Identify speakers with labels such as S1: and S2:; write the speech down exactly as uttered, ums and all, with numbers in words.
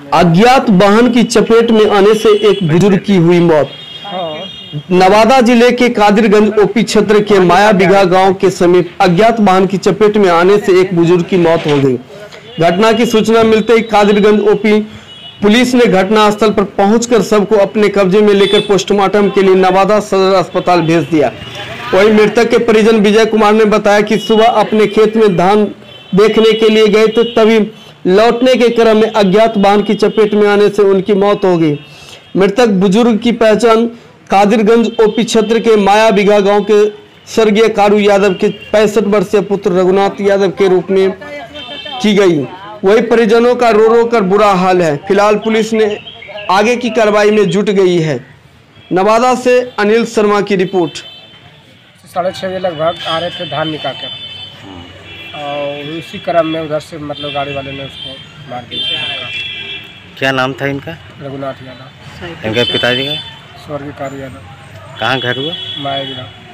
S1: अज्ञात वाहन की चपेट में आने से एक बुजुर्ग की हुई मौत। नवादा जिले के कादिरगंज ओपी क्षेत्र के माया बिघा गांव के समीप अज्ञात वाहन की चपेट में आने से एक बुजुर्ग की मौत हो गई। घटना की सूचना मिलते ही कादिरगंज ओपी पुलिस ने घटनास्थल पर पहुंचकर सबको अपने कब्जे में लेकर पोस्टमार्टम के लिए नवादा सदर अस्पताल भेज दिया। वहीं मृतक के परिजन विजय कुमार ने बताया कि सुबह अपने खेत में धान देखने के लिए गए थे, तभी लौटने के क्रम में अज्ञात वाहन की चपेट में आने से उनकी मौत हो गई। मृतक बुजुर्ग की पहचान कादिरगंज ओपी क्षेत्र के माया बिघा गांव के स्वर्गीय कारू यादव के पैंसठ वर्षीय पुत्र रघुनाथ यादव के रूप में की गई। वही परिजनों का रो रो कर बुरा हाल है। फिलहाल पुलिस ने आगे की कार्रवाई में जुट गई है। नवादा से अनिल शर्मा की रिपोर्ट।
S2: साढ़े छः बजे लगभग आ रहे थे धान निकाल कर, और उसी क्रम में उधर से मतलब गाड़ी वाले ने उसको मार दिया।
S3: क्या नाम था इनका?
S2: रघुनाथ यादव।
S3: इनके पिताजी का?
S2: स्वर्गीय कारू यादव।
S3: कहाँ घर हुआ?
S2: माया बिघा।